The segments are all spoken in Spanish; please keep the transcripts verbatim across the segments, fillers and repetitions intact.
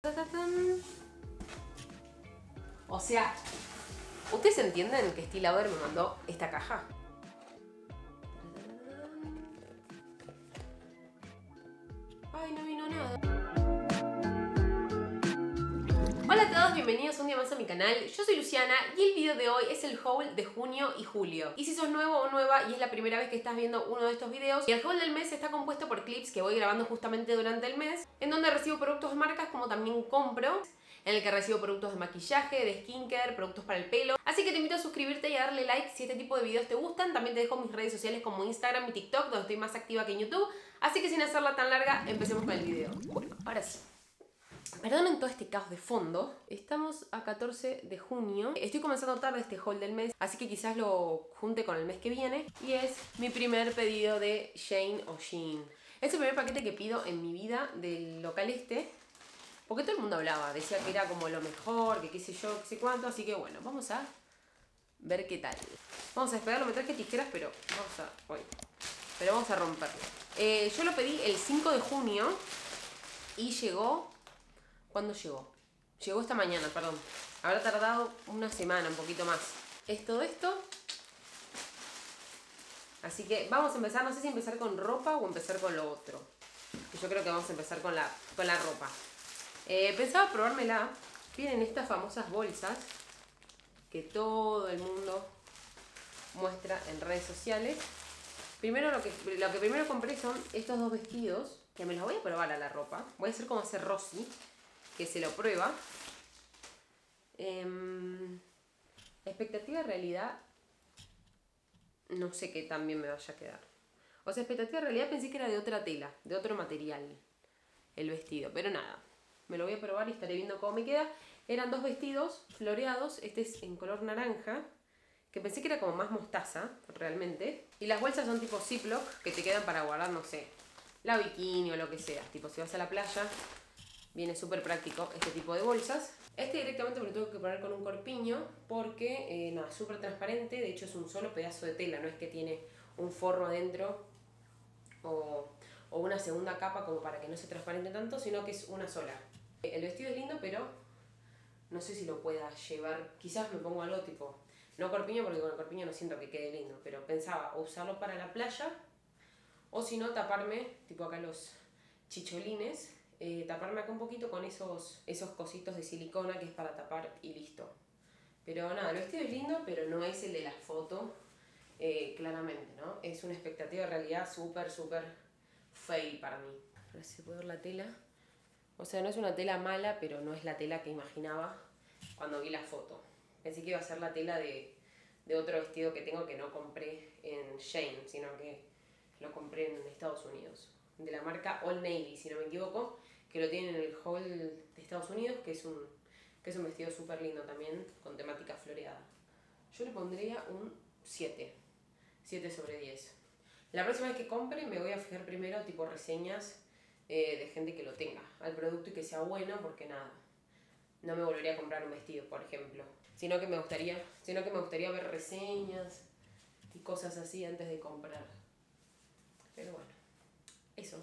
O sea, ¿ustedes entienden que Estee Lauder me mandó esta caja? Ay, no vino nada. Hola a todos, bienvenidos un día más a mi canal. Yo soy Luciana y el video de hoy es el haul de junio y julio. Y si sos nuevo o nueva y es la primera vez que estás viendo uno de estos videos, el haul del mes está compuesto por clips que voy grabando justamente durante el mes, en donde recibo productos de marcas como también compro, en el que recibo productos de maquillaje, de skincare, productos para el pelo. Así que te invito a suscribirte y a darle like si este tipo de videos te gustan. También te dejo mis redes sociales como Instagram y TikTok, donde estoy más activa que en YouTube. Así que sin hacerla tan larga, empecemos con el video. Bueno, ahora sí. Perdonen todo este caos de fondo. Estamos a catorce de junio. Estoy comenzando tarde este haul del mes, así que quizás lo junte con el mes que viene. Y es mi primer pedido de Shein o Shein. Es el primer paquete que pido en mi vida del local este, porque todo el mundo hablaba, decía que era como lo mejor, que qué sé yo, qué sé cuánto. Así que bueno, vamos a ver qué tal. Vamos a esperarlo, me traje tijeras, pero vamos a... Uy, pero vamos a romperlo. Eh, yo lo pedí el cinco de junio y llegó... ¿Cuándo llegó? Llegó esta mañana, perdón. Habrá tardado una semana, un poquito más. Es todo esto. Así que vamos a empezar, no sé si empezar con ropa o empezar con lo otro. Yo creo que vamos a empezar con la, con la ropa. Eh, pensaba probármela. Vienen estas famosas bolsas que todo el mundo muestra en redes sociales. Primero lo que, lo que primero compré son estos dos vestidos, que me los voy a probar a la ropa. Voy a hacer como hace Rosy, que se lo prueba. Eh, expectativa realidad, no sé qué tan bien me vaya a quedar. O sea, expectativa realidad pensé que era de otra tela, de otro material, el vestido. Pero nada, me lo voy a probar y estaré viendo cómo me queda. Eran dos vestidos floreados, este es en color naranja, que pensé que era como más mostaza, realmente. Y las bolsas son tipo Ziploc, que te quedan para guardar, no sé, la bikini o lo que sea. Tipo, si vas a la playa, viene súper práctico este tipo de bolsas. Este directamente me lo tengo que poner con un corpiño porque, eh, nada, súper transparente. De hecho es un solo pedazo de tela, no es que tiene un forro adentro o, o una segunda capa como para que no se transparente tanto, sino que es una sola. El vestido es lindo, pero no sé si lo pueda llevar. Quizás me pongo algo tipo, no corpiño porque con el corpiño no siento que quede lindo, pero pensaba o usarlo para la playa o si no taparme, tipo acá los chicholines. Eh, taparme acá un poquito con esos, esos cositos de silicona que es para tapar y listo. Pero nada, el vestido es lindo, pero no es el de la foto, eh, claramente, ¿no? Es una expectativa de realidad súper, súper fail para mí. A ver si se puede ver la tela. O sea, no es una tela mala, pero no es la tela que imaginaba cuando vi la foto. Pensé que iba a ser la tela de, de otro vestido que tengo que no compré en Shein, sino que lo compré en Estados Unidos. De la marca Old Navy, si no me equivoco, que lo tienen en el haul de Estados Unidos, que es un, que es un vestido súper lindo también, con temática floreada. Yo le pondría un siete, siete sobre diez. La próxima vez que compre me voy a fijar primero tipo reseñas eh, de gente que lo tenga al producto y que sea bueno, porque nada, no me volvería a comprar un vestido, por ejemplo, sino que me gustaría, sino que me gustaría ver reseñas y cosas así antes de comprar. Pero bueno, eso.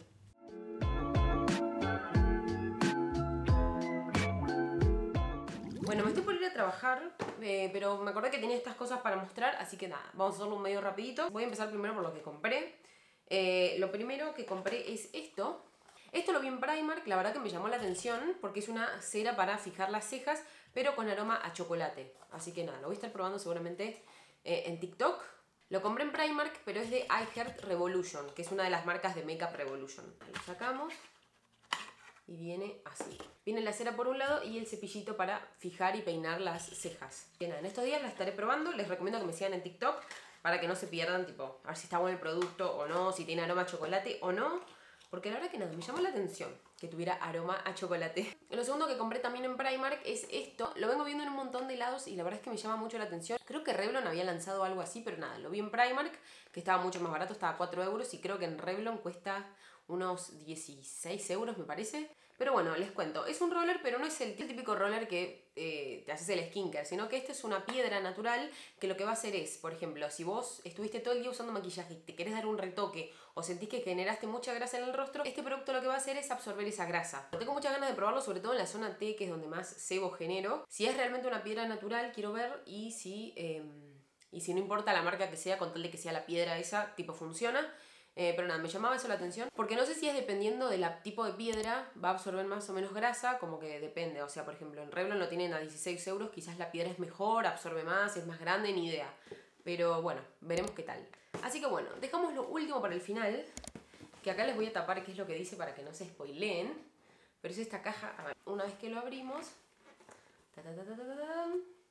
Bueno, me estoy por ir a trabajar, eh, pero me acordé que tenía estas cosas para mostrar, así que nada, vamos a hacerlo un medio rapidito. Voy a empezar primero por lo que compré. Eh, lo primero que compré es esto. Esto lo vi en Primark, la verdad que me llamó la atención porque es una cera para fijar las cejas, pero con aroma a chocolate. Así que nada, lo voy a estar probando seguramente eh, en TikTok. Lo compré en Primark, pero es de I Heart Revolution, que es una de las marcas de Makeup Revolution. Lo sacamos y viene así. Viene la cera por un lado y el cepillito para fijar y peinar las cejas. Bien, en estos días la estaré probando. Les recomiendo que me sigan en TikTok para que no se pierdan, tipo, a ver si está bueno el producto o no, si tiene aroma a chocolate o no. Porque la verdad que nada, me llamó la atención que tuviera aroma a chocolate. Lo segundo que compré también en Primark es esto. Lo vengo viendo en un montón de lados y la verdad es que me llama mucho la atención. Creo que Revlon había lanzado algo así, pero nada, lo vi en Primark, que estaba mucho más barato, estaba a cuatro euros, y creo que en Revlon cuesta unos dieciséis euros, me parece. Pero bueno, les cuento, es un roller, pero no es el típico roller que eh, te haces el skincare, sino que este es una piedra natural que lo que va a hacer es, por ejemplo, si vos estuviste todo el día usando maquillaje y te querés dar un retoque o sentís que generaste mucha grasa en el rostro, este producto lo que va a hacer es absorber esa grasa. Tengo muchas ganas de probarlo, sobre todo en la zona T, que es donde más sebo genero. Si es realmente una piedra natural, quiero ver, y si, eh, y si no importa la marca que sea, con tal de que sea la piedra esa, tipo funciona. Eh, pero nada, me llamaba eso la atención, porque no sé si es dependiendo del tipo de piedra, va a absorber más o menos grasa, como que depende. O sea, por ejemplo, en Revlon lo tienen a dieciséis euros, quizás la piedra es mejor, absorbe más, es más grande, ni idea. Pero bueno, veremos qué tal. Así que bueno, dejamos lo último para el final, que acá les voy a tapar qué es lo que dice para que no se spoileen. Pero es esta caja, a ver, una vez que lo abrimos... Ta, ta, ta, ta, ta, ta.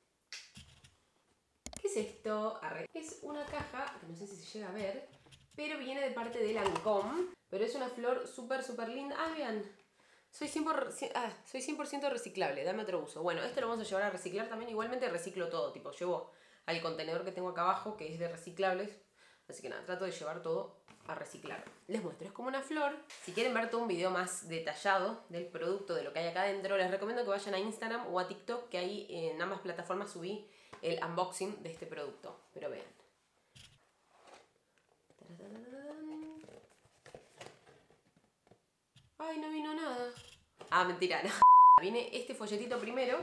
¿Qué es esto? Arre. Es una caja, que no sé si se llega a ver, pero viene de parte de Lancôme. Pero es una flor súper, súper linda. Ah, vean. Soy cien por ciento, ah, soy cien por ciento reciclable. Dame otro uso. Bueno, este lo vamos a llevar a reciclar también. Igualmente reciclo todo. Tipo, llevo al contenedor que tengo acá abajo, que es de reciclables. Así que nada, trato de llevar todo a reciclar. Les muestro. Es como una flor. Si quieren ver todo un video más detallado del producto, de lo que hay acá adentro, les recomiendo que vayan a Instagram o a TikTok, que ahí en ambas plataformas subí el unboxing de este producto. Pero vean. Ay, no vino nada. Ah, mentira, no. Viene este folletito primero,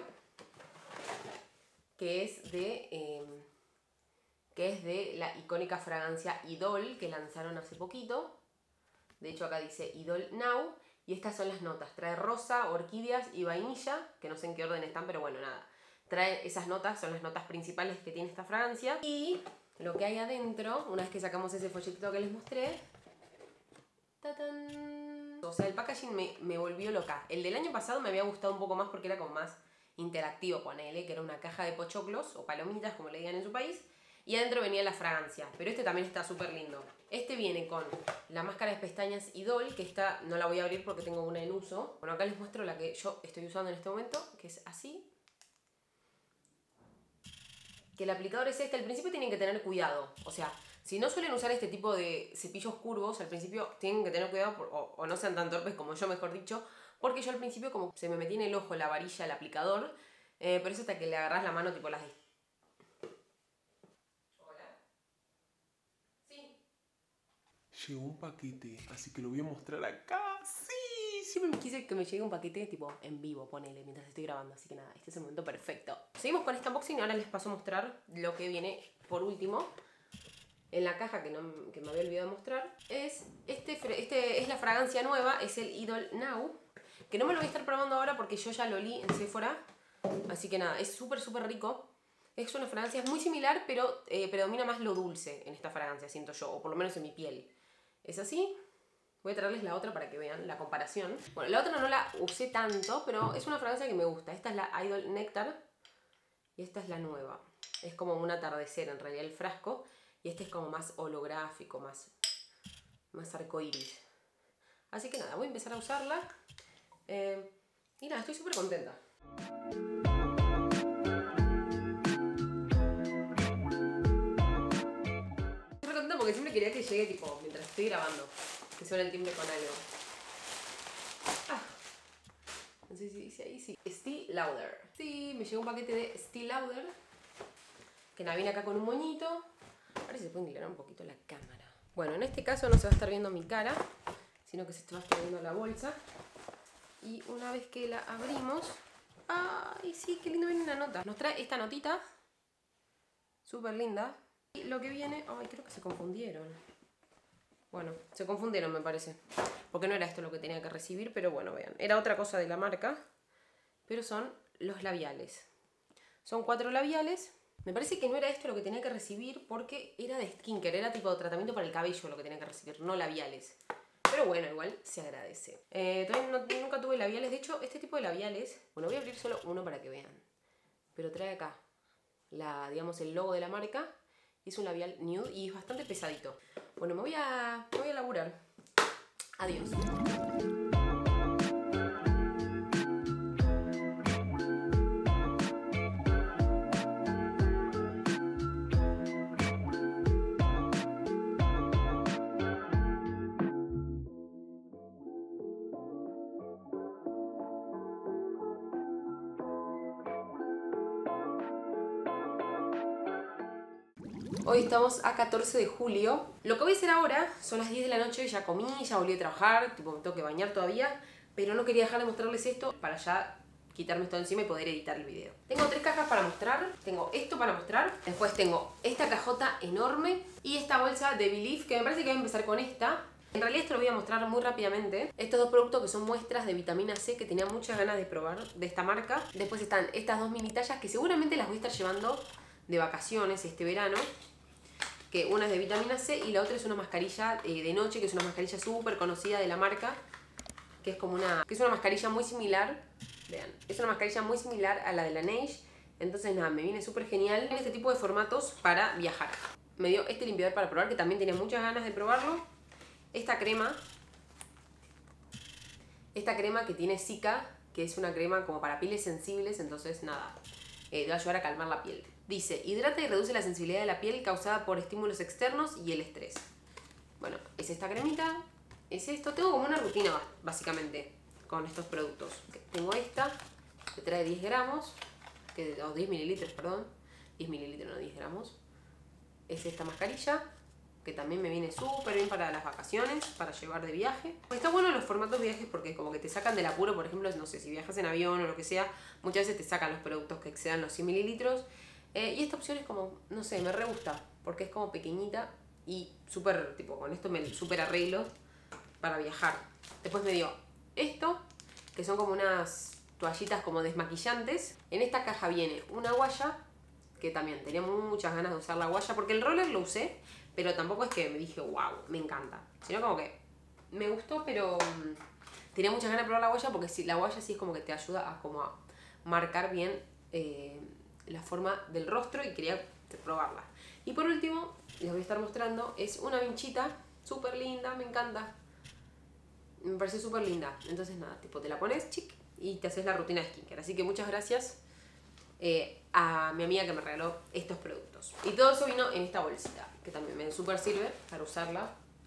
que es de eh, que es de la icónica fragancia Idol, que lanzaron hace poquito. De hecho acá dice Idol Now. Y estas son las notas. Trae rosa, orquídeas y vainilla, que no sé en qué orden están, pero bueno, nada. Trae esas notas, son las notas principales que tiene esta fragancia. Y lo que hay adentro, una vez que sacamos ese folletito que les mostré, ¡tatán! O sea, el packaging me, me volvió loca. El del año pasado me había gustado un poco más porque era como más interactivo, ponele, que era una caja de pochoclos o palomitas, como le digan en su país, y adentro venía la fragancia. Pero este también está súper lindo. Este viene con la máscara de pestañas Idol, que esta no la voy a abrir porque tengo una en uso. Bueno, acá les muestro la que yo estoy usando en este momento, que es así. Que el aplicador es este. Al principio tienen que tener cuidado, o sea, si no suelen usar este tipo de cepillos curvos, al principio tienen que tener cuidado, por, o, o no sean tan torpes como yo, mejor dicho, porque yo al principio como se me metía en el ojo la varilla, el aplicador, eh, pero es hasta que le agarras la mano, tipo las... ¿Hola? Sí. Llegó un paquete, así que lo voy a mostrar acá. Sí, siempre me quise que me llegue un paquete tipo en vivo, ponele, mientras estoy grabando, así que nada, este es el momento perfecto. Seguimos con esta unboxing y ahora les paso a mostrar lo que viene por último. En la caja que, no, que me había olvidado de mostrar, es, este, este es la fragancia nueva, es el Idol Now, que no me lo voy a estar probando ahora porque yo ya lo olí en Sephora, así que nada, es súper súper rico. Es una fragancia muy similar, pero eh, predomina más lo dulce en esta fragancia, siento yo, o por lo menos en mi piel. Es así. Voy a traerles la otra para que vean la comparación. Bueno, la otra no la usé tanto, pero es una fragancia que me gusta. Esta es la Idol Nectar y esta es la nueva. Es como un atardecer en realidad el frasco. Y este es como más holográfico, más, más arcoíris. Así que nada, voy a empezar a usarla. Eh, y nada, estoy súper contenta. Estoy súper contenta porque siempre quería que llegue tipo mientras estoy grabando. Que suene el timbre con algo. Ah, no sé si dice ahí, sí. Estee Lauder. Sí, me llegó un paquete de Estee Lauder. Que nada, viene acá con un moñito. A ver si se puede inclinar un poquito la cámara. Bueno, en este caso no se va a estar viendo mi cara, sino que se va a estar viendo la bolsa. Y una vez que la abrimos... ¡Ay, sí! ¡Qué lindo! Viene una nota. Nos trae esta notita. Súper linda. Y lo que viene... ¡Ay, creo que se confundieron! Bueno, se confundieron me parece. Porque no era esto lo que tenía que recibir, pero bueno, vean. Era otra cosa de la marca. Pero son los labiales. Son cuatro labiales. Me parece que no era esto lo que tenía que recibir porque era de skincare, era tipo de tratamiento para el cabello lo que tenía que recibir, no labiales. Pero bueno, igual se agradece. Eh, todavía no, nunca tuve labiales, de hecho este tipo de labiales, bueno, voy a abrir solo uno para que vean. Pero trae acá, la, digamos, el logo de la marca. Es un labial nude y es bastante pesadito. Bueno, me voy a, me voy a laburar. Adiós. Hoy estamos a catorce de julio. Lo que voy a hacer ahora son las diez de la noche, ya comí, ya volví a trabajar, tipo me tengo que bañar todavía, pero no quería dejar de mostrarles esto para ya quitarme esto encima y poder editar el video. Tengo tres cajas para mostrar, tengo esto para mostrar, después tengo esta cajota enorme y esta bolsa de Believe, que me parece que voy a empezar con esta. En realidad esto lo voy a mostrar muy rápidamente. Estos dos productos que son muestras de vitamina C que tenía muchas ganas de probar de esta marca. Después están estas dos mini tallas que seguramente las voy a estar llevando de vacaciones este verano. Que una es de vitamina C y la otra es una mascarilla eh, de noche, que es una mascarilla súper conocida de la marca. Que es como una, que es una mascarilla muy similar. Vean, es una mascarilla muy similar a la de la Laneige. Entonces nada, me viene súper genial en este tipo de formatos para viajar. Me dio este limpiador para probar, que también tenía muchas ganas de probarlo. Esta crema, esta crema que tiene Cica, que es una crema como para pieles sensibles, entonces nada, eh, te va a ayudar a calmar la piel. Dice, hidrata y reduce la sensibilidad de la piel causada por estímulos externos y el estrés. Bueno, es esta cremita, es esto. Tengo como una rutina básicamente con estos productos. Tengo esta, que trae diez gramos, que, o diez mililitros, perdón, diez mililitros, no diez gramos. Es esta mascarilla, que también me viene súper bien para las vacaciones, para llevar de viaje. Está bueno en los formatos viajes porque como que te sacan del apuro, por ejemplo, no sé, si viajas en avión o lo que sea, muchas veces te sacan los productos que excedan los cien mililitros. Eh, y esta opción es como, no sé, me re gusta, porque es como pequeñita y súper, tipo, con esto me súper arreglo para viajar. Después me dio esto, que son como unas toallitas como desmaquillantes. En esta caja viene una guaya, que también tenía muchas ganas de usar la guaya, porque el roller lo usé, pero tampoco es que me dije, wow, me encanta. Sino como que me gustó, pero um, tenía muchas ganas de probar la guaya, porque si, la guaya sí es como que te ayuda a, como a marcar bien eh, la forma del rostro y quería probarla. Y por último, les voy a estar mostrando, es una vinchita súper linda, me encanta. Me parece súper linda. Entonces nada, tipo te la pones, chic, y te haces la rutina de skincare. Así que muchas gracias eh, a mi amiga que me regaló estos productos. Y todo eso vino en esta bolsita, que también me súper sirve para usarla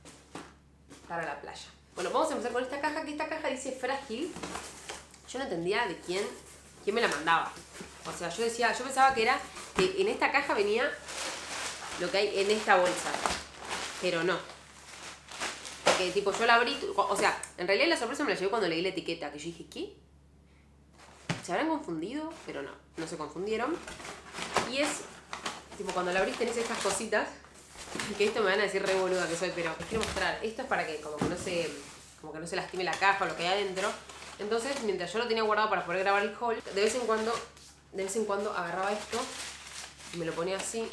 para la playa. Bueno, vamos a empezar con esta caja, que esta caja dice frágil. Yo no entendía de quién, quién me la mandaba. O sea, yo decía, yo pensaba que era que en esta caja venía lo que hay en esta bolsa. Pero no. Porque tipo yo la abrí, o sea, en realidad la sorpresa me la llevé cuando leí la etiqueta, que yo dije, ¿qué? ¿Se habrán confundido? Pero no, no se confundieron. Y es, tipo, cuando la abrís tenés estas cositas, que esto me van a decir re boluda que soy, pero les quiero mostrar. Esto es para que como que no se, como que no se lastime la caja o lo que hay adentro. Entonces, mientras yo lo tenía guardado para poder grabar el haul, de vez en cuando, de vez en cuando agarraba esto y me lo ponía así.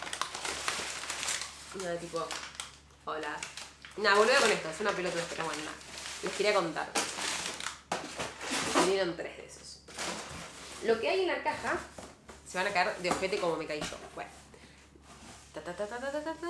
Y nada, tipo, hola. Nada, volvía con esto, es una pelota, pero bueno, nada. Les quería contar. Vinieron tres de esos. Lo que hay en la caja se van a caer de ojete como me caí yo. Bueno. Ta, ta, ta, ta, ta, ta, ta.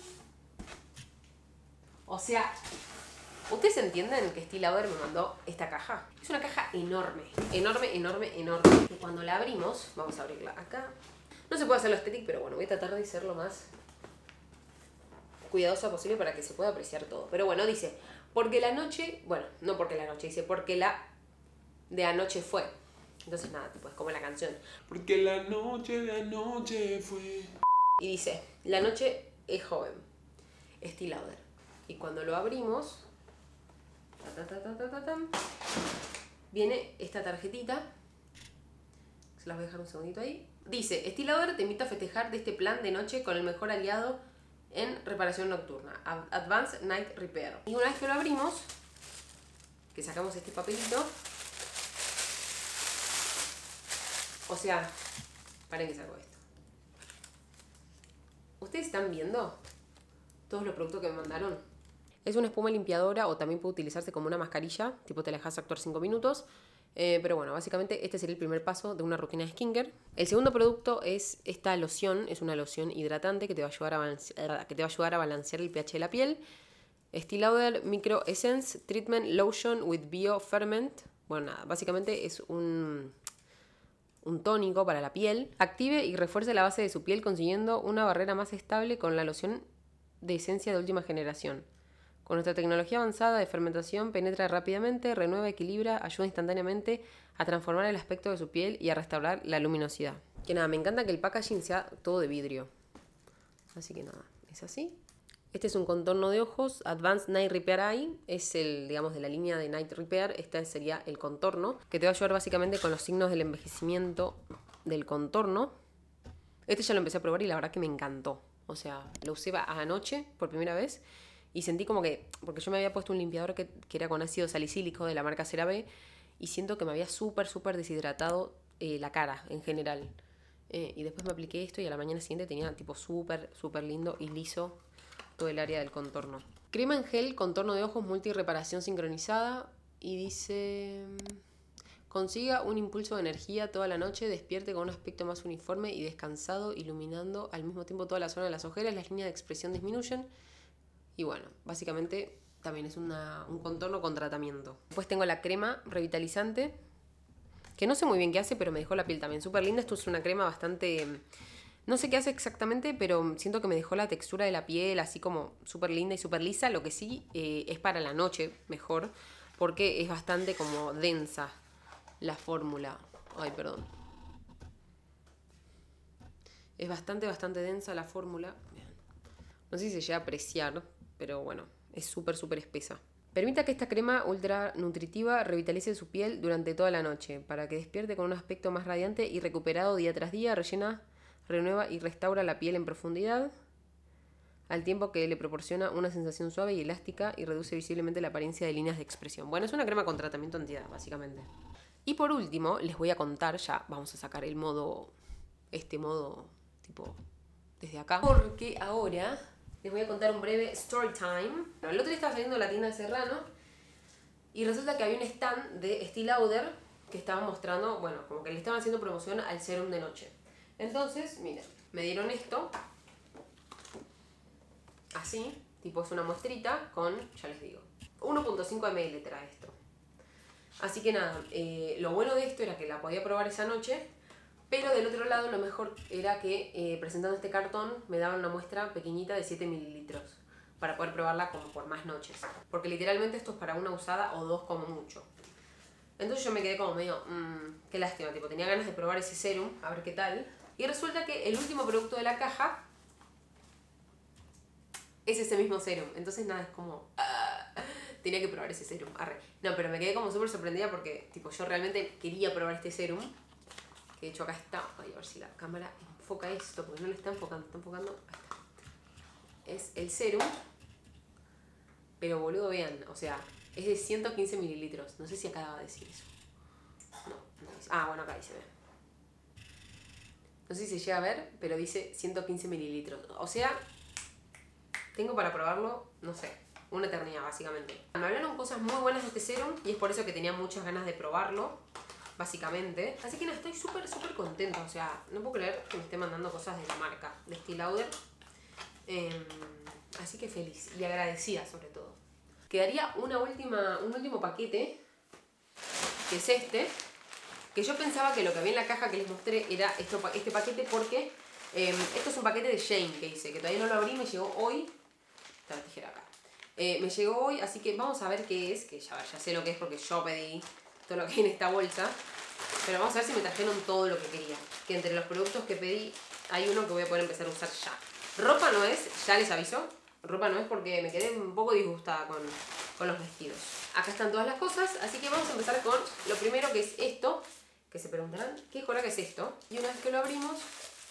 O sea, ¿ustedes entienden que Estée Lauder me mandó esta caja? Es una caja enorme, enorme, enorme, enorme. Y cuando la abrimos, vamos a abrirla acá. No se puede hacer lo estético, pero bueno, voy a tratar de ser lo más cuidadosa posible para que se pueda apreciar todo. Pero bueno, dice, porque la noche, bueno, no porque la noche, dice, porque la de anoche fue. Entonces nada, tipo, es como la canción. Porque la noche de anoche fue. Y dice, la noche es joven, Estée Lauder. Y cuando lo abrimos, ta, ta, ta, ta, ta, ta, viene esta tarjetita. Se las voy a dejar un segundito ahí. Dice, Estée Lauder te invita a festejar de este plan de noche con el mejor aliado en reparación nocturna, Advanced Night Repair. Y una vez que lo abrimos, que sacamos este papelito, o sea, paren que saco esto. ¿Ustedes están viendo todos los productos que me mandaron? Es una espuma limpiadora o también puede utilizarse como una mascarilla, tipo te la dejas actuar cinco minutos. Eh, pero bueno, básicamente este sería el primer paso de una rutina de skincare. El segundo producto es esta loción, es una loción hidratante que te va a ayudar a balancear, que te va a ayudar a balancear el pH de la piel. Estée Lauder Micro Essence Treatment Lotion with Bio Ferment. Bueno, nada, básicamente es un, un tónico para la piel. Active y refuerce la base de su piel consiguiendo una barrera más estable con la loción de esencia de última generación. Con nuestra tecnología avanzada de fermentación penetra rápidamente, renueva, equilibra, ayuda instantáneamente a transformar el aspecto de su piel y a restaurar la luminosidad. Que nada, me encanta que el packaging sea todo de vidrio. Así que nada, es así. Este es un contorno de ojos, Advanced Night Repair Eye, es el, digamos, de la línea de Night Repair. Este sería el contorno, que te va a ayudar básicamente con los signos del envejecimiento del contorno. Este ya lo empecé a probar y la verdad que me encantó. O sea, lo usé anoche por primera vez y sentí como que, porque yo me había puesto un limpiador que, que era con ácido salicílico de la marca CeraVe y siento que me había súper, súper deshidratado eh, la cara en general. Eh, y después me apliqué esto y a la mañana siguiente tenía tipo súper, súper lindo y liso todo el área del contorno. Crema en gel, contorno de ojos, multireparación sincronizada. Y dice... Consiga un impulso de energía toda la noche, despierte con un aspecto más uniforme y descansado, iluminando al mismo tiempo toda la zona de las ojeras, las líneas de expresión disminuyen. Y bueno, básicamente también es una, un contorno con tratamiento. Después tengo la crema revitalizante, que no sé muy bien qué hace, pero me dejó la piel también súper linda. Esto es una crema bastante... No sé qué hace exactamente, pero siento que me dejó la textura de la piel así como súper linda y súper lisa. Lo que sí eh, es para la noche mejor, porque es bastante como densa la fórmula. Ay, perdón. Es bastante, bastante densa la fórmula. No sé si se llega a apreciar, pero bueno, es súper, súper espesa. Permita que esta crema ultra nutritiva revitalice su piel durante toda la noche, para que despierte con un aspecto más radiante y recuperado día tras día. Rellena, renueva y restaura la piel en profundidad, al tiempo que le proporciona una sensación suave y elástica y reduce visiblemente la apariencia de líneas de expresión. Bueno, es una crema con tratamiento antiedad, básicamente. Y por último, les voy a contar, ya vamos a sacar el modo, este modo tipo desde acá, porque ahora les voy a contar un breve story time. El otro día estaba saliendo de la tienda de Serrano y resulta que había un stand de Estée Lauder que estaba mostrando, bueno, como que le estaban haciendo promoción al serum de noche. Entonces, miren, me dieron esto, así, tipo es una muestrita con, ya les digo, uno punto cinco mililitros trae esto. Así que nada, eh, lo bueno de esto era que la podía probar esa noche, pero del otro lado lo mejor era que eh, presentando este cartón me daban una muestra pequeñita de siete mililitros para poder probarla como por más noches. Porque literalmente esto es para una usada o dos como mucho. Entonces yo me quedé como medio, mmm, qué lástima, tipo tenía ganas de probar ese serum, a ver qué tal. Y resulta que el último producto de la caja es ese mismo serum. Entonces nada, es como... Uh, tenía que probar ese serum. Arre. No, pero me quedé como súper sorprendida porque tipo yo realmente quería probar este serum. Que de hecho acá está. Ay, a ver si la cámara enfoca esto, porque no lo está enfocando. Está enfocando. Ahí está. Es el serum. Pero boludo, vean. O sea, es de ciento quince mililitros. No sé si acá va a decir eso. No, no dice. Ah, bueno, acá dice, ve. No sé si se llega a ver, pero dice ciento quince mililitros. O sea, tengo para probarlo, no sé, una eternidad básicamente. Me hablaron cosas muy buenas de este serum y es por eso que tenía muchas ganas de probarlo, básicamente. Así que nada, estoy súper, súper contenta. O sea, no puedo creer que me esté mandando cosas de la marca, de Estée Lauder. Eh, así que feliz y agradecida sobre todo. Quedaría una última, un último paquete, que es este. Que yo pensaba que lo que había en la caja que les mostré era esto, este paquete porque eh, esto es un paquete de Shane que hice, que todavía no lo abrí, me llegó hoy. Está la tijera acá. Eh, me llegó hoy, así que vamos a ver qué es, que ya, ya sé lo que es porque yo pedí todo lo que hay en esta bolsa. Pero vamos a ver si me trajeron todo lo que quería. Que entre los productos que pedí hay uno que voy a poder empezar a usar ya. Ropa no es, ya les aviso. Ropa no es porque me quedé un poco disgustada con, con los vestidos. Acá están todas las cosas, así que vamos a empezar con lo primero, que es esto. Que se preguntarán, ¿qué jola que es esto? Y una vez que lo abrimos...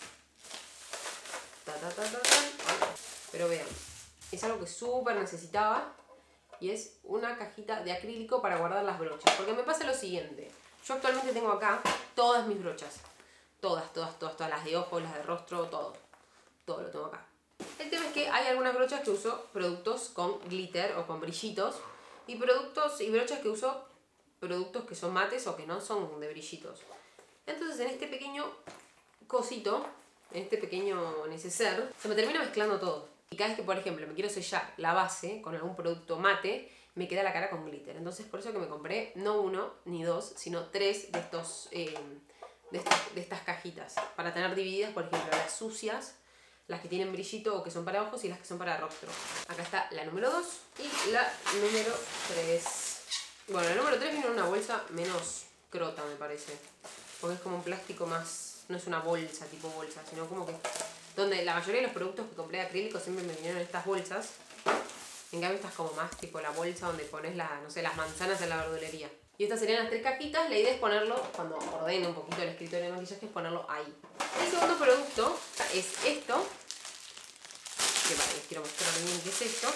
Ta, ta, ta, ta, ta, pero vean, es algo que súper necesitaba. Y es una cajita de acrílico para guardar las brochas. Porque me pasa lo siguiente. Yo actualmente tengo acá todas mis brochas. Todas, todas, todas, todas. Las de ojos, las de rostro, todo. Todo lo tengo acá. El tema es que hay algunas brochas que uso productos con glitter o con brillitos. Y productos y brochas que uso productos que son mates o que no son de brillitos. Entonces en este pequeño cosito, en este pequeño neceser, se me termina mezclando todo. Y cada vez que, por ejemplo, me quiero sellar la base con algún producto mate, me queda la cara con glitter. Entonces por eso que me compré no uno ni dos, sino tres de estos eh, de, estas, de estas cajitas. Para tener divididas, por ejemplo, las sucias, las que tienen brillito o que son para ojos y las que son para rostro. Acá está la número dos y la número tres. Bueno, la número tres viene en una bolsa menos crota, me parece. Porque es como un plástico más... No es una bolsa tipo bolsa, sino como que Donde la mayoría de los productos que compré de acrílico siempre me vinieron en estas bolsas. En cambio esta es como más tipo la bolsa donde pones la, no sé, las manzanas en la verdulería. Y estas serían las tres cajitas. La idea es ponerlo, cuando ordene un poquito el escritorio de maquillaje, es ponerlo ahí. El segundo producto es esto. Que vale, les quiero mostrar bien qué es esto.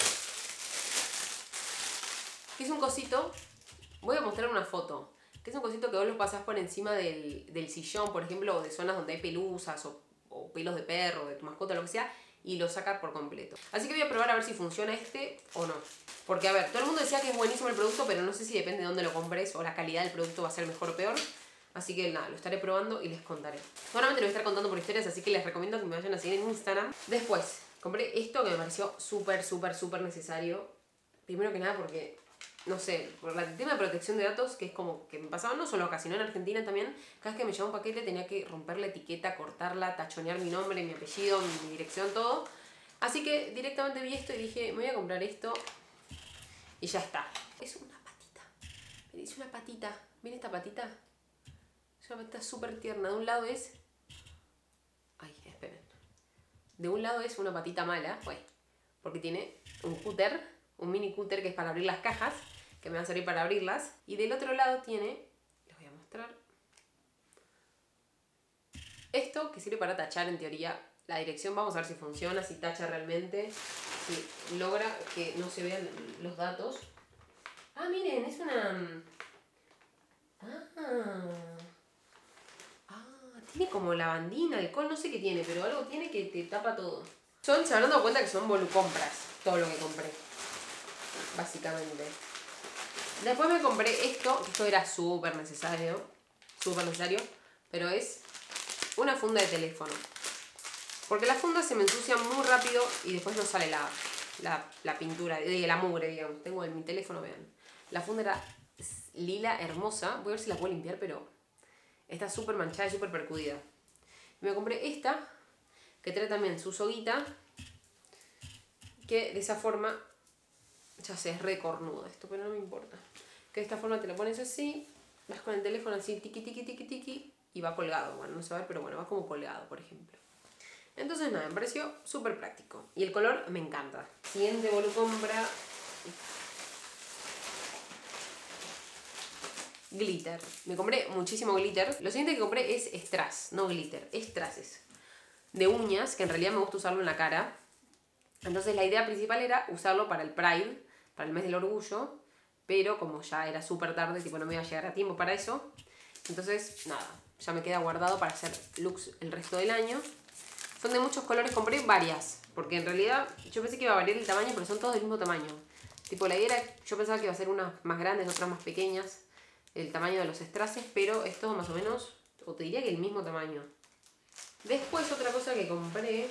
Que es un cosito. Voy a mostrar una foto. Que es un cosito que vos lo pasás por encima del, del sillón, por ejemplo, o de zonas donde hay pelusas o, o pelos de perro, de tu mascota, lo que sea, y lo sacar por completo. Así que voy a probar a ver si funciona este o no. Porque, a ver, todo el mundo decía que es buenísimo el producto, pero no sé si depende de dónde lo compres o la calidad del producto va a ser mejor o peor. Así que nada, lo estaré probando y les contaré. Solamente lo voy a estar contando por historias, así que les recomiendo que me vayan a seguir en Instagram. Después, compré esto que me pareció súper, súper, súper necesario. Primero que nada porque, no sé, por el tema de protección de datos, que es como que me pasaba no solo acá, sino en Argentina también. Cada vez que me llegaba un paquete tenía que romper la etiqueta, cortarla, tachonear mi nombre, mi apellido, mi dirección, todo. Así que directamente vi esto y dije, me voy a comprar esto y ya está. Es una patita. Me dice una patita. ¿Ven esta patita? Es una patita súper tierna. De un lado es... Ay, esperen. De un lado es una patita mala, pues, porque tiene un cúter, un mini cúter que es para abrir las cajas, que me va a servir para abrirlas. Y del otro lado tiene, les voy a mostrar, esto que sirve para tachar en teoría la dirección. Vamos a ver si funciona, si tacha realmente, si logra que no se vean los datos. Ah, miren, es una... Ah... Tiene como lavandina, alcohol, no sé qué tiene, pero algo tiene que te tapa todo. Son, se habrán dado cuenta que son volucompras, todo lo que compré, básicamente. Después me compré esto, que esto era súper necesario, súper necesario, pero es una funda de teléfono. Porque las fundas se me ensucian muy rápido y después no sale la, la, la pintura, de la mugre, digamos. Tengo en mi teléfono, vean. La funda era lila, hermosa. Voy a ver si la puedo limpiar, pero... Está súper manchada y súper percudida. Me compré esta, que trae también su soguita, que de esa forma, ya sé, es re cornuda esto, pero no me importa. Que de esta forma te lo pones así, vas con el teléfono así, tiqui, tiqui, tiqui, tiqui, y va colgado. Bueno, no se va a ver, pero bueno, va como colgado, por ejemplo. Entonces nada, me pareció súper práctico. Y el color me encanta. Siguiente volucompra. Glitter. Me compré muchísimo glitter. Lo siguiente que compré es strass, no glitter, strass. De uñas, que en realidad me gusta usarlo en la cara. Entonces la idea principal era usarlo para el Pride, para el mes del orgullo. Pero como ya era súper tarde, tipo no me iba a llegar a tiempo para eso. Entonces, nada, ya me queda guardado para hacer looks el resto del año. Son de muchos colores, compré varias. Porque en realidad yo pensé que iba a variar el tamaño, pero son todos del mismo tamaño. Tipo la idea era, yo pensaba que iba a ser unas más grandes, otras más pequeñas. El tamaño de los strass, pero es todo más o menos, o te diría que el mismo tamaño. Después otra cosa que compré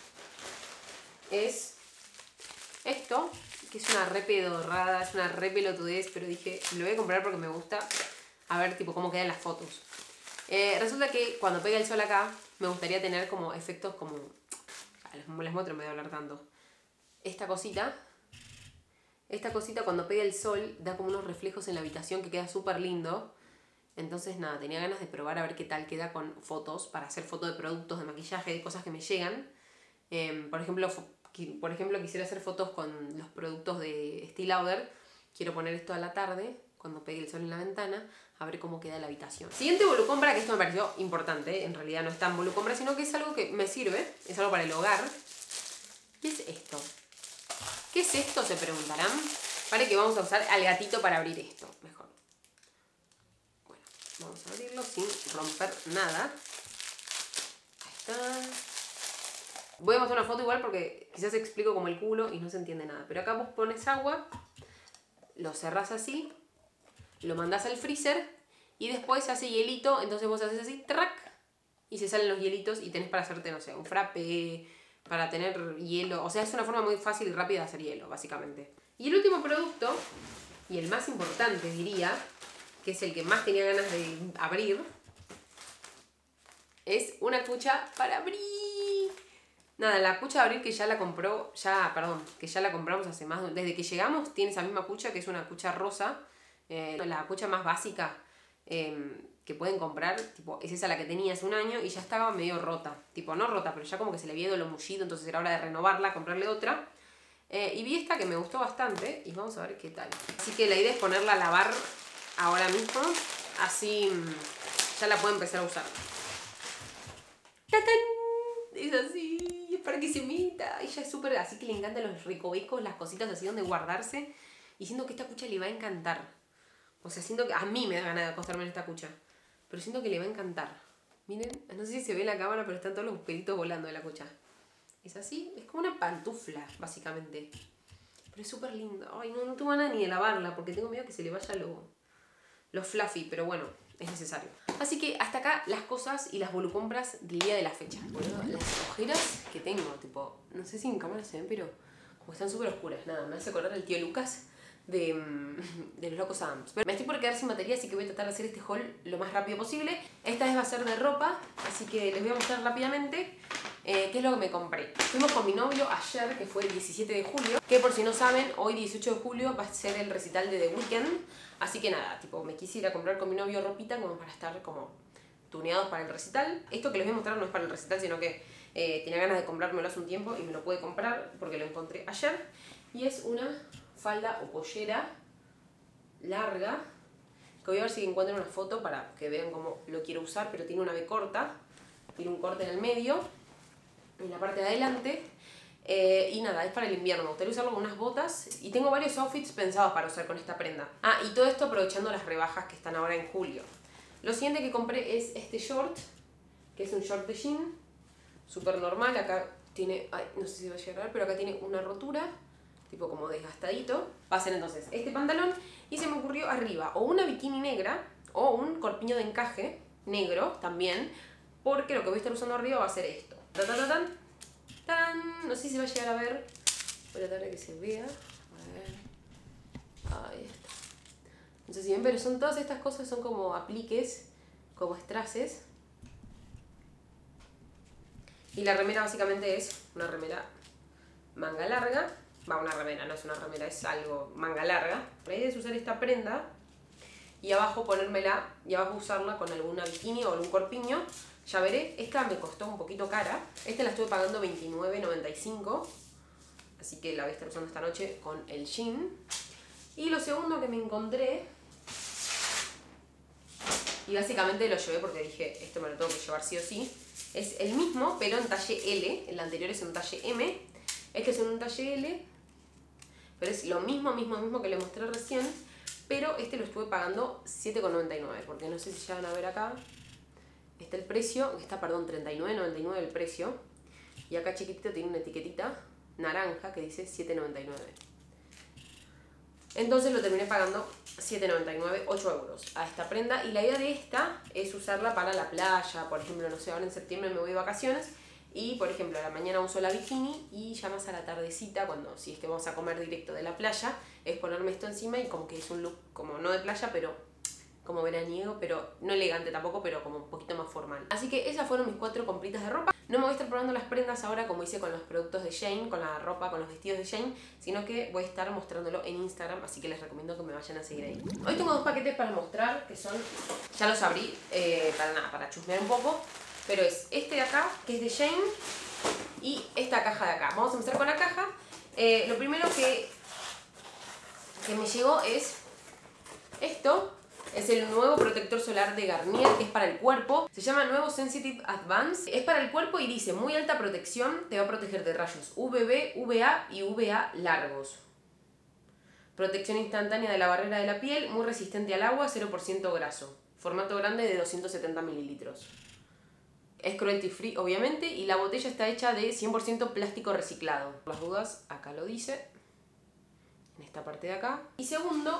es esto, que es una re pedorrada, es una re pelotudez, pero dije, lo voy a comprar porque me gusta, a ver tipo cómo quedan las fotos. Eh, resulta que cuando pega el sol acá, me gustaría tener como efectos como, les, les muestro en vez de hablar tanto. Esta cosita... Esta cosita cuando pega el sol da como unos reflejos en la habitación que queda súper lindo. Entonces nada, tenía ganas de probar a ver qué tal queda con fotos, para hacer fotos de productos de maquillaje, de cosas que me llegan. Eh, por ejemplo, por ejemplo, quisiera hacer fotos con los productos de Estée Lauder. Quiero poner esto a la tarde, cuando pegue el sol en la ventana, a ver cómo queda la habitación. Siguiente volucompra, que esto me pareció importante, en realidad no es tan volucompra, sino que es algo que me sirve, es algo para el hogar. Y es esto. ¿Qué es esto? Se preguntarán. Vale, que vamos a usar al gatito para abrir esto. Mejor. Bueno, vamos a abrirlo sin romper nada. Ahí está. Voy a mostrar una foto igual porque quizás explico como el culo y no se entiende nada. Pero acá vos pones agua, lo cerrás así, lo mandás al freezer y después se hace hielito. Entonces vos haces así, track, y se salen los hielitos y tenés para hacerte, no sé, un frappé, para tener hielo. O sea, es una forma muy fácil y rápida de hacer hielo, básicamente. Y el último producto, y el más importante diría, que es el que más tenía ganas de abrir, es una cucha para abrir. Nada, la cucha de abrir que ya la compró, ya, perdón, que ya la compramos hace más, desde que llegamos tiene esa misma cucha, que es una cucha rosa, eh, la cucha más básica, eh, que que pueden comprar, tipo, es esa la que tenía hace un año y ya estaba medio rota. Tipo, no rota, pero ya como que se le había ido lo mullido, entonces era hora de renovarla, comprarle otra. Eh, y vi esta que me gustó bastante y vamos a ver qué tal. Así que la idea es ponerla a lavar ahora mismo, así ya la puedo empezar a usar. ¡Tatán! Es así, es para que se meta. Ella es súper, así que le encantan los recovecos, las cositas así donde guardarse. Y siento que esta cucha le va a encantar. O sea, siento que a mí me da ganas de acostarme en esta cucha. Pero siento que le va a encantar. Miren, no sé si se ve en la cámara, pero están todos los pelitos volando de la cucha. Es así, es como una pantufla, básicamente. Pero es súper lindo. Ay, no, no tengo ganas ni de lavarla porque tengo miedo que se le vaya lo, lo fluffy, pero bueno, es necesario. Así que hasta acá las cosas y las volucompras del día de la fecha. Bueno, las ojeras que tengo, tipo, no sé si en cámara se ven, pero como están súper oscuras. Nada, me hace acordar al tío Lucas de, de los Locos Adams. Pero me estoy por quedar sin batería, así que voy a tratar de hacer este haul lo más rápido posible. Esta vez va a ser de ropa, así que les voy a mostrar rápidamente eh, qué es lo que me compré. Fuimos con mi novio ayer, que fue el diecisiete de julio, que por si no saben, hoy dieciocho de julio va a ser el recital de The Weeknd. Así que nada, tipo, me quise ir a comprar con mi novio ropita como para estar como tuneados para el recital. Esto que les voy a mostrar no es para el recital, sino que eh, tenía ganas de comprármelo hace un tiempo y me lo pude comprar porque lo encontré ayer. Y es una falda o pollera larga, que voy a ver si encuentro una foto para que vean cómo lo quiero usar, pero tiene una B corta, tiene un corte en el medio, en la parte de adelante, eh, y nada, es para el invierno. Me gustaría usarlo con unas botas y tengo varios outfits pensados para usar con esta prenda. Ah, y todo esto aprovechando las rebajas que están ahora en julio. Lo siguiente que compré es este short, que es un short de jean, súper normal. Acá tiene, ay, no sé si va a llegar, pero acá tiene una rotura, tipo como desgastadito. Va a ser entonces este pantalón y se me ocurrió arriba o una bikini negra o un corpiño de encaje negro también, porque lo que voy a estar usando arriba va a ser esto. Ta, ta, ta, tan, tan. No sé si se va a llegar a ver, voy a tratar de que se vea. A ver, ahí está. No sé si ven, pero son todas estas cosas, son como apliques, como strases. Y la remera básicamente es una remera manga larga. Va, una remera, no es una remera, es algo manga larga. La idea es usar esta prenda y abajo ponérmela, y abajo usarla con alguna bikini o algún corpiño. Ya veré, esta me costó un poquito cara. Esta la estuve pagando veintinueve noventa y cinco. Así que la voy a estar usando esta noche con el jean. Y lo segundo que me encontré, y básicamente lo llevé porque dije, esto me lo tengo que llevar sí o sí, es el mismo, pero en talle L. El anterior es en talle M. Este es en un talle L, pero es lo mismo, mismo, mismo que le mostré recién, pero este lo estuve pagando siete con noventa y nueve, porque no sé si ya van a ver acá, está el precio, está, perdón, treinta y nueve noventa y nueve el precio, y acá chiquitito tiene una etiquetita naranja que dice siete noventa y nueve. Entonces lo terminé pagando siete noventa y nueve, ocho euros a esta prenda, y la idea de esta es usarla para la playa. Por ejemplo, no sé, ahora en septiembre me voy de vacaciones y, por ejemplo, a la mañana uso la bikini y ya más a la tardecita, cuando si es que vamos a comer directo de la playa, es ponerme esto encima y como que es un look como no de playa, pero como veraniego, pero no elegante tampoco, pero como un poquito más formal. Así que esas fueron mis cuatro compritas de ropa. No me voy a estar probando las prendas ahora como hice con los productos de Shein, con la ropa, con los vestidos de Shein, sino que voy a estar mostrándolo en Instagram, así que les recomiendo que me vayan a seguir ahí. Hoy tengo dos paquetes para mostrar, que son, ya los abrí, eh, para nada, para chusmear un poco, pero es este de acá, que es de Shein, y esta caja de acá. Vamos a empezar con la caja. Eh, lo primero que, que me llegó es esto. Es el nuevo protector solar de Garnier, que es para el cuerpo. Se llama Nuevo Sensitive Advance. Es para el cuerpo y dice, muy alta protección, te va a proteger de rayos U V B, U V A y U V A largos. Protección instantánea de la barrera de la piel, muy resistente al agua, cero por ciento graso. Formato grande de doscientos setenta mililitros. Es cruelty free, obviamente, y la botella está hecha de cien por ciento plástico reciclado. Por las dudas, acá lo dice, en esta parte de acá. Y segundo,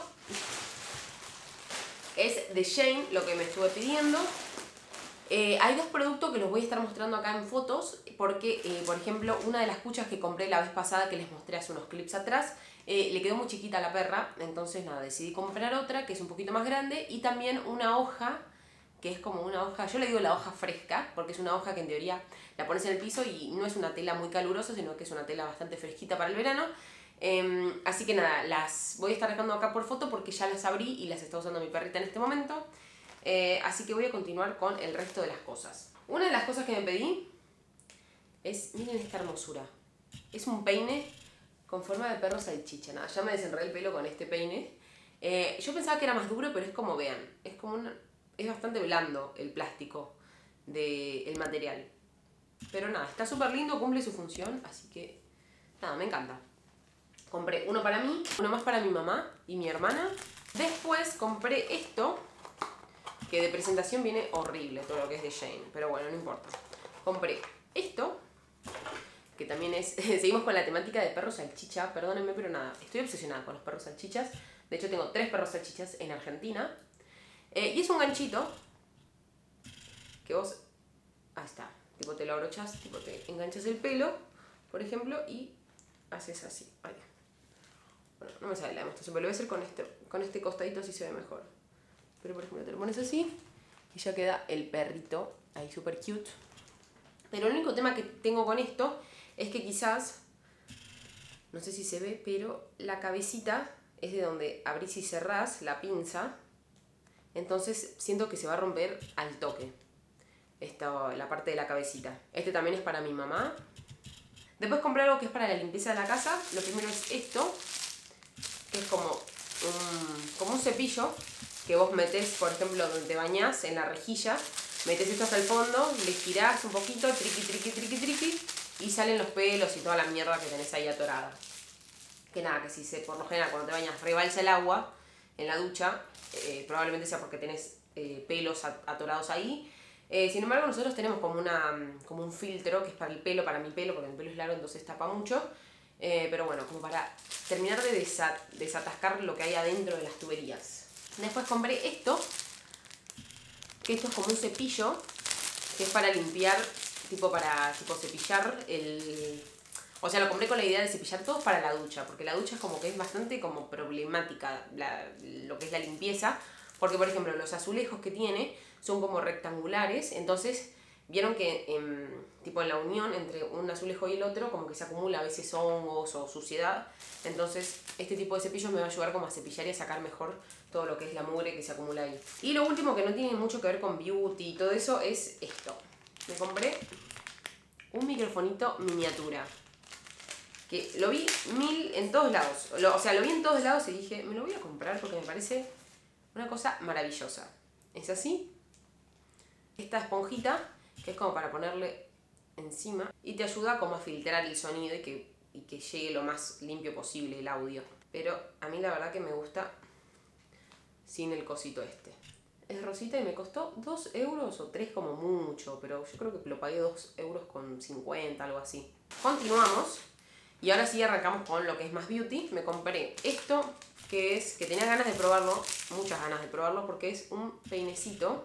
es de Shein, lo que me estuve pidiendo. Eh, hay dos productos que los voy a estar mostrando acá en fotos, porque, eh, por ejemplo, una de las cuchas que compré la vez pasada, que les mostré hace unos clips atrás, eh, le quedó muy chiquita a la perra, entonces nada, decidí comprar otra que es un poquito más grande, y también una hoja, que es como una hoja, yo le digo la hoja fresca, porque es una hoja que en teoría la pones en el piso y no es una tela muy calurosa, sino que es una tela bastante fresquita para el verano. Eh, así que nada, las voy a estar dejando acá por foto porque ya las abrí y las está usando mi perrita en este momento. Eh, así que voy a continuar con el resto de las cosas. Una de las cosas que me pedí es, miren esta hermosura. Es un peine con forma de perro salchicha. Nada, ya me desenredé el pelo con este peine. Eh, yo pensaba que era más duro, pero es como, vean, es como una, es bastante blando el plástico del material. Pero nada, está súper lindo, cumple su función, así que nada, me encanta. Compré uno para mí, uno más para mi mamá y mi hermana. Después compré esto, que de presentación viene horrible, todo lo que es de Shane, pero bueno, no importa. Compré esto, que también es... Seguimos con la temática de perros salchicha, perdónenme, pero nada, estoy obsesionada con los perros salchichas. De hecho, tengo tres perros salchichas en Argentina. Eh, y es un ganchito que vos... Ahí está. Tipo, te lo abrochas, tipo, te enganchas el pelo, por ejemplo, y haces así. Ay. Bueno, no me sale la demostración, pero lo voy a hacer con este, con este costadito, así se ve mejor. Pero, por ejemplo, te lo pones así y ya queda el perrito ahí súper cute. Pero el único tema que tengo con esto es que quizás, no sé si se ve, pero la cabecita es de donde abrís y cerrás la pinza. Entonces siento que se va a romper al toque. Esta, la parte de la cabecita. Este también es para mi mamá. Después compré algo que es para la limpieza de la casa. Lo primero es esto, que es como un, como un cepillo que vos metés, por ejemplo, donde te bañás, en la rejilla. Metés esto hasta el fondo, le girás un poquito, triqui, triqui, triqui, triqui, y salen los pelos y toda la mierda que tenés ahí atorada. Que nada, que si se, por lo general cuando te bañas rebalsa el agua en la ducha, eh, probablemente sea porque tenés eh, pelos atorados ahí. Eh, sin embargo, nosotros tenemos como, una, como un filtro que es para el pelo, para mi pelo, porque mi pelo es largo, entonces tapa mucho. Eh, pero bueno, como para terminar de desat desatascar lo que hay adentro de las tuberías. Después compré esto, que esto es como un cepillo, que es para limpiar, tipo para tipo cepillar el... O sea, lo compré con la idea de cepillar todo para la ducha, porque la ducha es como que es bastante como problemática la, lo que es la limpieza. Porque, por ejemplo, los azulejos que tiene son como rectangulares, entonces vieron que en, tipo en la unión entre un azulejo y el otro como que se acumula a veces hongos o suciedad. Entonces este tipo de cepillos me va a ayudar como a cepillar y a sacar mejor todo lo que es la mugre que se acumula ahí. Y lo último, que no tiene mucho que ver con beauty y todo eso, es esto. Me compré un microfonito miniatura, que lo vi mil en todos lados. Lo, o sea, lo vi en todos lados y dije, me lo voy a comprar porque me parece una cosa maravillosa. Es así. Esta esponjita, que es como para ponerle encima, y te ayuda como a filtrar el sonido y que, y que llegue lo más limpio posible el audio. Pero a mí la verdad que me gusta sin el cosito este. Es rosita y me costó dos euros o tres como mucho, pero yo creo que lo pagué dos euros con cincuenta, algo así. Continuamos. Y ahora sí arrancamos con lo que es más beauty. Me compré esto, que es, que tenía ganas de probarlo, muchas ganas de probarlo, porque es un peinecito.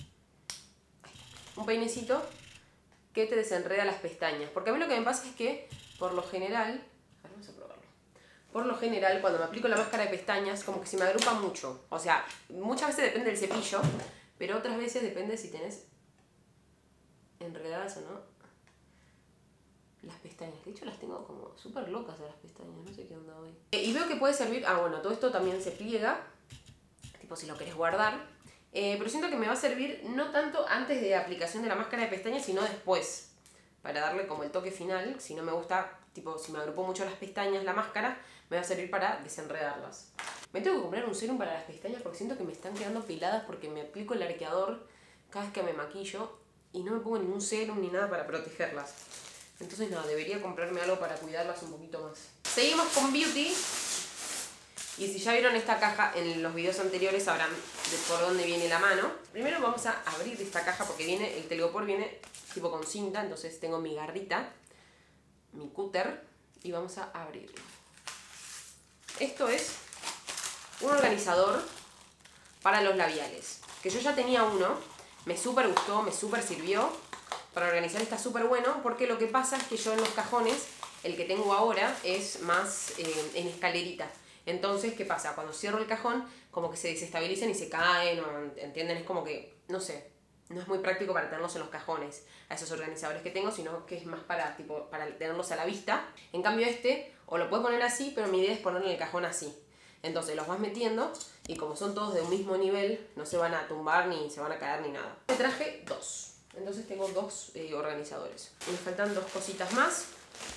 Un peinecito que te desenreda las pestañas. Porque a mí lo que me pasa es que, por lo general... A ver, vamos a probarlo. Por lo general, cuando me aplico la máscara de pestañas, como que se me agrupa mucho. O sea, muchas veces depende del cepillo, pero otras veces depende si tenés enredadas o no las pestañas. De hecho, las tengo como súper locas a las pestañas. No sé qué onda hoy. Y veo que puede servir... Ah, bueno, todo esto también se pliega. Tipo, si lo querés guardar. Eh, pero siento que me va a servir no tanto antes de la aplicación de la máscara de pestañas, sino después. Para darle como el toque final. Si no me gusta, tipo, si me agrupó mucho las pestañas la máscara, me va a servir para desenredarlas. Me tengo que comprar un serum para las pestañas porque siento que me están quedando peladas porque me aplico el arqueador cada vez que me maquillo y no me pongo ningún serum ni nada para protegerlas. Entonces nada, debería comprarme algo para cuidarlas un poquito más. Seguimos con beauty. Y si ya vieron esta caja en los videos anteriores sabrán de por dónde viene la mano. Primero vamos a abrir esta caja porque viene, el telgopor viene tipo con cinta, entonces tengo mi garrita, mi cúter y vamos a abrirlo. Esto es un organizador para los labiales, que yo ya tenía uno, me súper gustó, me súper sirvió. Para organizar está súper bueno porque lo que pasa es que yo en los cajones, el que tengo ahora es más eh, en escalerita. Entonces, ¿qué pasa? Cuando cierro el cajón, como que se desestabilizan y se caen, o, ¿entienden? Es como que, no sé, no es muy práctico para tenerlos en los cajones, a esos organizadores que tengo, sino que es más para, tipo, para tenerlos a la vista. En cambio este, o lo puedes poner así, pero mi idea es ponerlo en el cajón así. Entonces los vas metiendo y como son todos de un mismo nivel, no se van a tumbar ni se van a caer ni nada. Me traje dos. Entonces tengo dos eh, organizadores. Me faltan dos cositas más.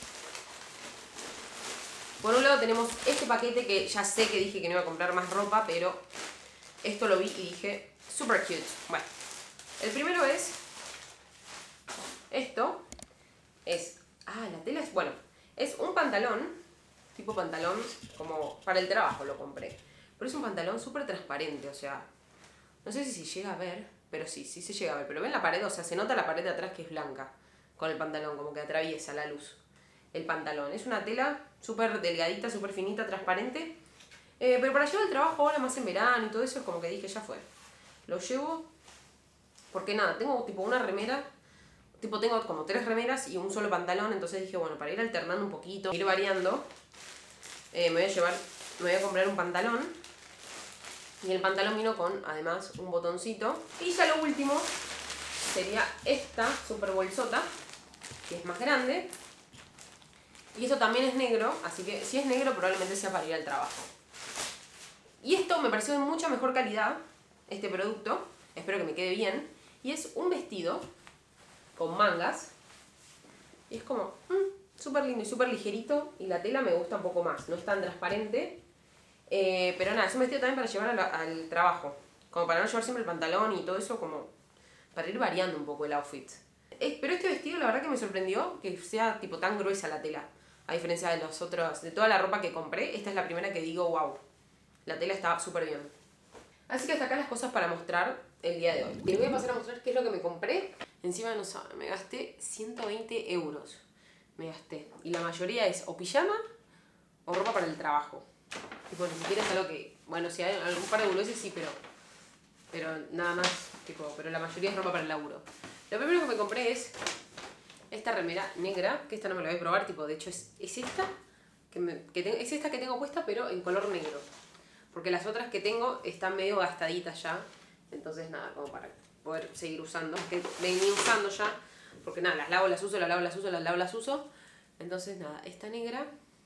Por un lado tenemos este paquete que ya sé que dije que no iba a comprar más ropa, pero esto lo vi y dije, super cute. Bueno, el primero es esto. Es, ah, la tela es, bueno, es un pantalón, tipo pantalón, como para el trabajo lo compré. Pero es un pantalón súper transparente, o sea, no sé si se llega a ver, pero sí, sí se llega a ver. Pero ven la pared, o sea, se nota la pared de atrás que es blanca con el pantalón, como que atraviesa la luz. El pantalón. Es una tela súper delgadita, súper finita, transparente. Eh, pero para llevar al trabajo ahora más en verano y todo eso es como que dije, ya fue. Lo llevo porque nada, tengo tipo una remera, tipo tengo como tres remeras y un solo pantalón, entonces dije, bueno, para ir alternando un poquito, ir variando, eh, me voy a llevar, me voy a comprar un pantalón. Y el pantalón vino con, además, un botoncito. Y ya lo último sería esta super bolsota, que es más grande. Y esto también es negro, así que si es negro probablemente sea para ir al trabajo. Y esto me pareció de mucha mejor calidad, este producto. Espero que me quede bien. Y es un vestido con mangas. Y es como mmm, súper lindo y súper ligerito. Y la tela me gusta un poco más, no es tan transparente. Eh, pero nada, es un vestido también para llevar al, al trabajo. Como para no llevar siempre el pantalón y todo eso, como para ir variando un poco el outfit. Eh, pero este vestido la verdad que me sorprendió que sea tipo tan gruesa la tela. A diferencia de los otros, de toda la ropa que compré, esta es la primera que digo, wow, la tela está súper bien. Así que hasta acá las cosas para mostrar el día de hoy. Y les voy a pasar a mostrar qué es lo que me compré. Encima no saben, me gasté ciento veinte euros. Me gasté. Y la mayoría es o pijama o ropa para el trabajo. Tipo, ni siquiera es algo que, bueno, si hay algún par de boludeces sí, pero, pero nada más, tipo, pero la mayoría es ropa para el laburo. Lo primero que me compré es esta remera negra, que esta no me la voy a probar, tipo, de hecho es, es esta que, me, que tengo, es esta que tengo puesta, pero en color negro. Porque las otras que tengo están medio gastaditas ya, entonces nada, como para poder seguir usando, que venía usando ya, porque nada, las lavo, las uso, las lavo, las uso, las lavo, las uso. Entonces nada, esta negra,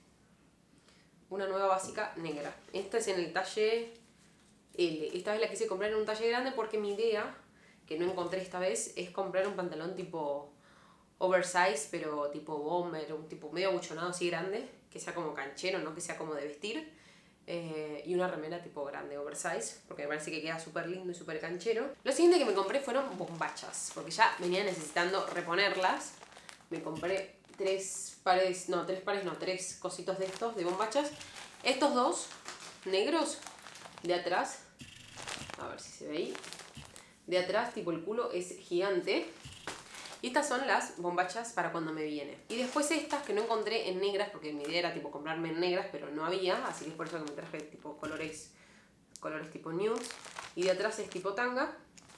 una nueva básica negra. Esta es en el talle L. Esta vez la quise comprar en un talle grande porque mi idea, que no encontré esta vez, es comprar un pantalón tipo oversize, pero tipo bomber, un tipo medio abuchonado así grande, que sea como canchero, no que sea como de vestir, eh, y una remera tipo grande, oversize, porque me parece que queda súper lindo y súper canchero. Lo siguiente que me compré fueron bombachas, porque ya venía necesitando reponerlas. Me compré tres pares, no, tres pares, no, tres cositos de estos, de bombachas. Estos dos negros de atrás, a ver si se ve ahí, de atrás, tipo el culo es gigante. Y estas son las bombachas para cuando me viene. Y después estas que no encontré en negras, porque mi idea era tipo comprarme en negras, pero no había, así que es por eso que me traje tipo colores, colores tipo nudes. Y de atrás es tipo tanga.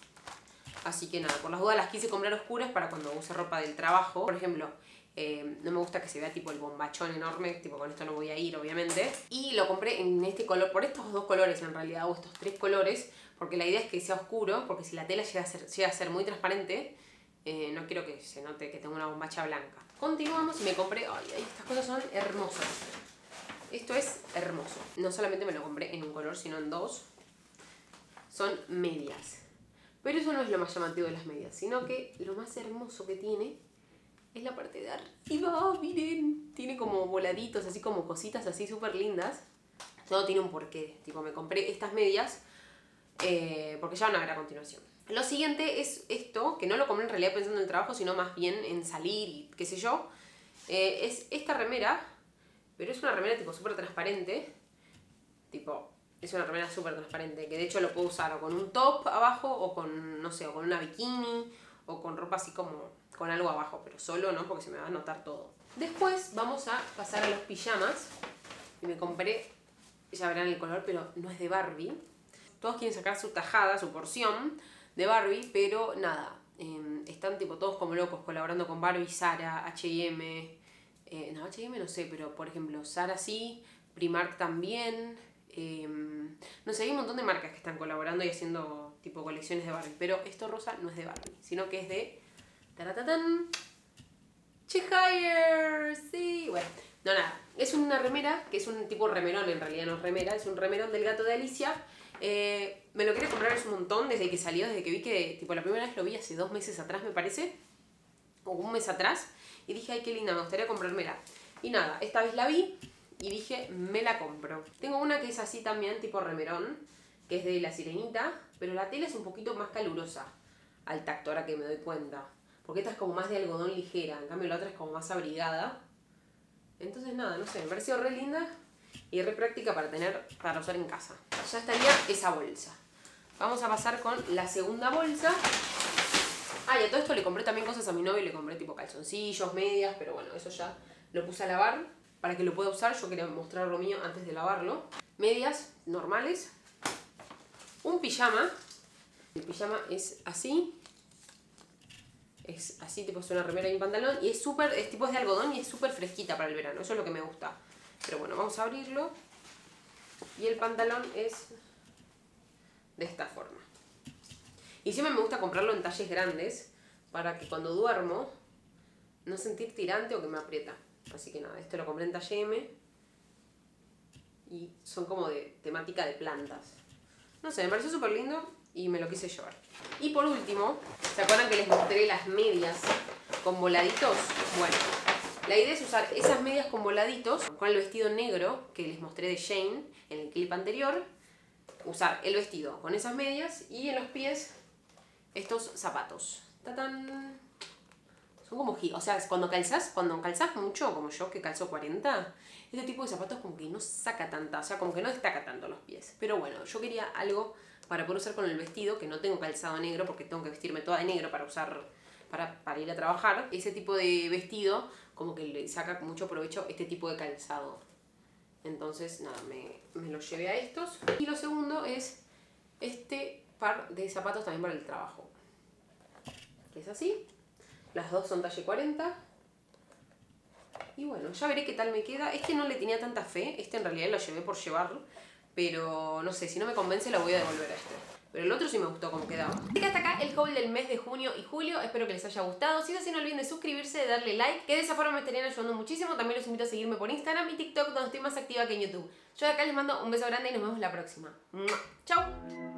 Así que nada, por las dudas las quise comprar oscuras para cuando use ropa del trabajo. Por ejemplo, eh, no me gusta que se vea tipo el bombachón enorme, tipo con esto no voy a ir obviamente. Y lo compré en este color, por estos dos colores en realidad, o estos tres colores, porque la idea es que sea oscuro, porque si la tela llega a ser, llega a ser muy transparente, Eh, no quiero que se note que tengo una bombacha blanca. Continuamos y me compré... Ay, ay, estas cosas son hermosas. Esto es hermoso. No solamente me lo compré en un color, sino en dos. Son medias. Pero eso no es lo más llamativo de las medias, sino que lo más hermoso que tiene es la parte de arriba. Miren, tiene como voladitos, así como cositas así súper lindas. Todo tiene un porqué. Tipo, me compré estas medias eh, porque ya van a ver a continuación. Lo siguiente es esto, que no lo compré en realidad pensando en el trabajo, sino más bien en salir y qué sé yo. Eh, es esta remera, pero es una remera tipo súper transparente. Tipo, es una remera súper transparente, que de hecho lo puedo usar o con un top abajo, o con, no sé, o con una bikini, o con ropa así como con algo abajo, pero solo no, porque se me va a notar todo. Después vamos a pasar a los pijamas. Y me compré, ya verán el color, pero no es de Barbie. Todos quieren sacar su tajada, su porción de Barbie, pero nada, eh, están tipo todos como locos colaborando con Barbie, Zara, H y M, eh, no, H y M no sé, pero por ejemplo Zara sí, Primark también, eh, no sé, hay un montón de marcas que están colaborando y haciendo tipo colecciones de Barbie, pero esto rosa no es de Barbie, sino que es de taratatán, Chihire, sí, bueno, No, nada. Es una remera, que es un tipo remerón, en realidad no es remera. Es un remerón del gato de Alicia. Eh, me lo quería comprar hace un montón, desde que salió, desde que vi que, tipo, la primera vez lo vi hace dos meses atrás, me parece. O un mes atrás. Y dije, ay, qué linda, me gustaría comprármela. Y nada, esta vez la vi y dije, me la compro. Tengo una que es así también, tipo remerón, que es de La Sirenita, pero la tela es un poquito más calurosa al tacto, ahora que me doy cuenta. Porque esta es como más de algodón ligera, en cambio la otra es como más abrigada. Entonces nada, no sé, me pareció re linda y re práctica para tener, para usar en casa. Ya estaría esa bolsa. Vamos a pasar con la segunda bolsa. Ah, y a todo esto le compré también cosas a mi novio, le compré tipo calzoncillos, medias, pero bueno, eso ya lo puse a lavar para que lo pueda usar. Yo quería mostrar lo mío antes de lavarlo. Medias normales. Un pijama. El pijama es así. Es así, tipo es una remera y un pantalón. Y es súper, es tipo es de algodón y es súper fresquita para el verano. Eso es lo que me gusta. Pero bueno, vamos a abrirlo. Y el pantalón es de esta forma. Y siempre me gusta comprarlo en talles grandes para que cuando duermo no sentir tirante o que me aprieta. Así que nada, esto lo compré en talle eme. Y son como de temática de plantas. No sé, me pareció súper lindo y me lo quise llevar. Y por último, ¿se acuerdan que les mostré las medias con voladitos? Bueno, la idea es usar esas medias con voladitos con el vestido negro que les mostré de Shane en el clip anterior. Usar el vestido con esas medias y en los pies estos zapatos. ¡Tatán! Son como giros. O sea, cuando calzás, cuando calzás mucho, como yo que calzo cuarenta, este tipo de zapatos como que no saca tanta, o sea, como que no destaca tanto los pies. Pero bueno, yo quería algo para poder usar con el vestido, que no tengo calzado negro porque tengo que vestirme toda de negro para usar, para, para ir a trabajar. Ese tipo de vestido como que le saca mucho provecho este tipo de calzado. Entonces, nada, me, me lo llevé a estos. Y lo segundo es este par de zapatos también para el trabajo. Que es así. Las dos son talle cuarenta. Y bueno, ya veré qué tal me queda. Este no le tenía tanta fe. Este en realidad lo llevé por llevarlo. Pero no sé, si no me convence lo voy a devolver a este. Pero el otro sí me gustó cómo quedaba. Así que hasta acá el haul del mes de junio y julio. Espero que les haya gustado. Si es así, no olviden de suscribirse, de darle like, que de esa forma me estarían ayudando muchísimo. También los invito a seguirme por Instagram y TikTok, donde estoy más activa que en YouTube. Yo de acá les mando un beso grande y nos vemos la próxima. ¡Chao!